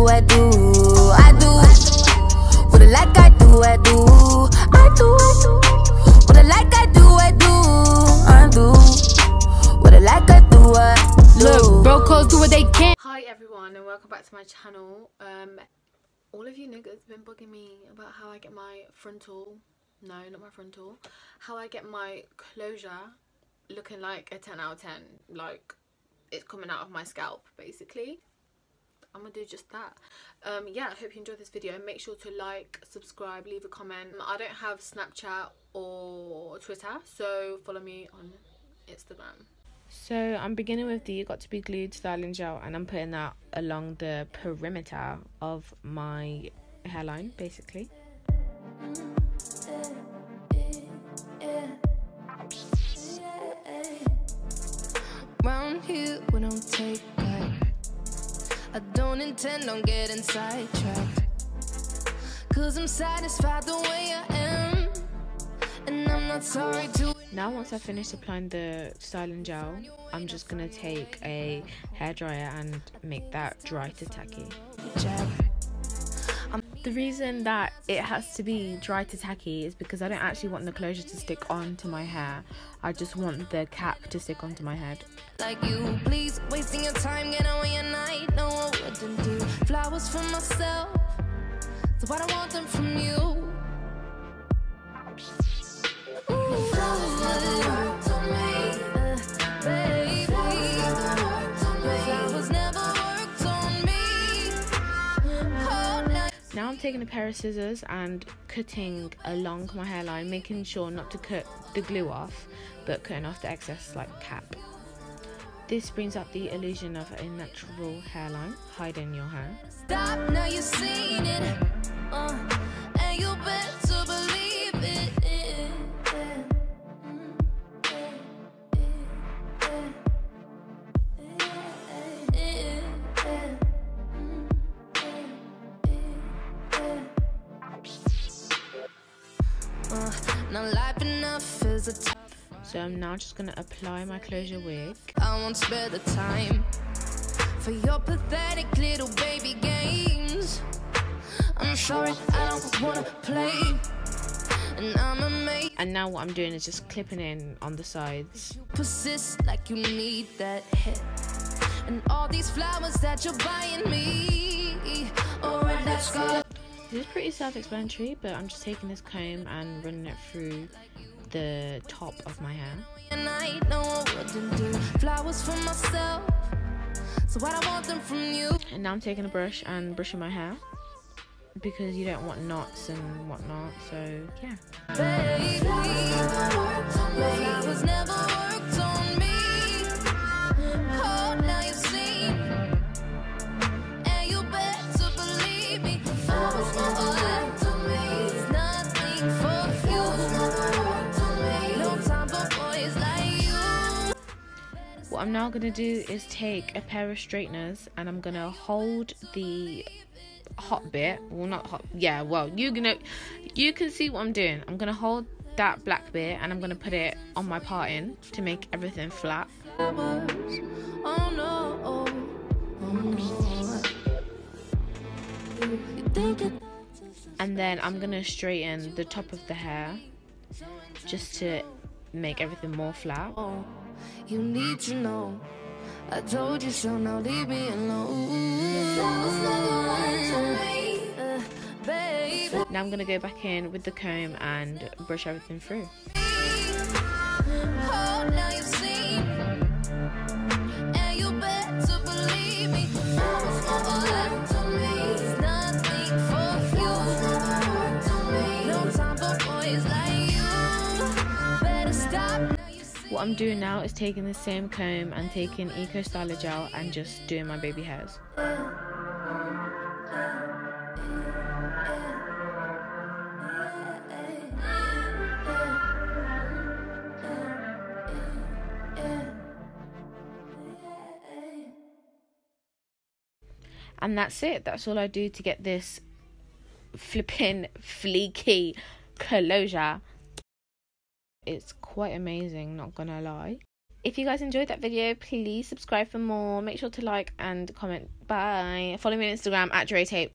I do. What I like I do, I do. What I like I do, I do. What I like I do, I do. Look, brocos do what they can. Hi everyone and welcome back to my channel. All of you niggas been bugging me about how I get my frontal, no, not my frontal, how I get my closure looking like a 10 out of 10, like it's coming out of my scalp basically. I'm gonna do just that. Yeah, I hope you enjoyed this video. Make sure to like, subscribe, leave a comment. I don't have Snapchat or Twitter, so follow me on Instagram. So I'm beginning with the Got To Be Glued styling gel, and I'm putting that along the perimeter of my hairline basically. Round here we don't take back. I don't intend on getting sidetracked, 'cause I'm satisfied the way I am, and I'm not sorry to. Now once I finish applying the styling gel, I'm just gonna take a hairdryer and make that dry to tacky. The reason that it has to be dry to tacky is because I don't actually want the closure to stick onto my hair. I just want the cap to stick onto my head. Like you, please, wasting your time, get on your night. No, I wouldn't do flowers for myself, so I don't want them from you. Now I'm taking a pair of scissors and cutting along my hairline, making sure not to cut the glue off, but cutting off the excess like cap. This brings out the illusion of a natural hairline, hiding your hair. Stop, now you've seen it, and you better believe it. Not life enough is a So I'm now just gonna apply my closure wig. I won't spare the time for your pathetic little baby games. I'm sorry, I don't wanna play, and I'm amazed. And now what I'm doing is just clipping in on the sides. You persist like you need that hit, and all these flowers that you're buying me. Alright, let's go. This is pretty self-explanatory, but I'm just taking this comb and running it through the top of my hair. And I know I wouldn't do flowers for myself, so I don't want them from you. And now I'm taking a brush and brushing my hair, because you don't want knots and whatnot, so yeah. Baby, flowers never worked on me. Oh, now you've seen, and you better believe me. Flowers never worked on me. It's nothing for you. No time for boys like you. What I'm now gonna do is take a pair of straighteners and I'm gonna hold the hot bit, well not hot, yeah, well you can see what I'm doing. I'm gonna hold that black bit and I'm gonna put it on my parting to make everything flat. Oh no, oh no. You think it. And then I'm gonna straighten the top of the hair just to make everything more flat. Oh, you need to know, I told you so, now leave me alone. Baby. Now I'm gonna go back in with the comb and brush everything through. Oh, now you've seen, and you better believe me. It's nothing for you. No time for boys like you. Better stop. What I'm doing now is taking the same comb and taking Eco Styler gel and just doing my baby hairs. And that's it. That's all I do to get this flipping fleeky closure. It's quite amazing, not gonna lie. if you guys enjoyed that video, please subscribe for more. Make sure to like and comment. Bye. Follow me on Instagram at DreTape.